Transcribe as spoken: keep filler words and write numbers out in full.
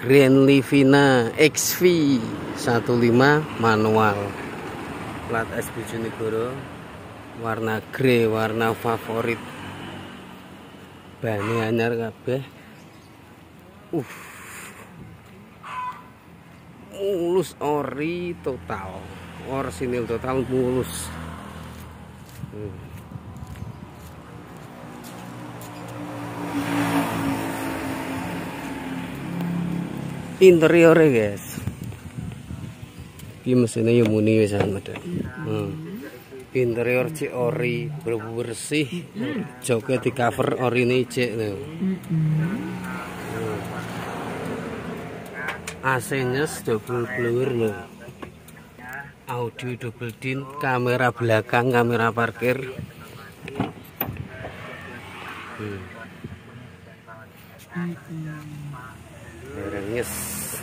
Grand Livina X V lima belas manual plat S Bojonegoro, warna grey, warna favorit, bane anyar kabeh. Uh mulus ori total, orsinil total mulus. hmm. Interiornya guys, ini mesinnya ya muni wis medhek. hmm. Interior cek ori, bersih, joknya di cover ori ini cek lho. A C-nya double blower loh, audio double din, kamera belakang, kamera parkir. hmm. Barang yes.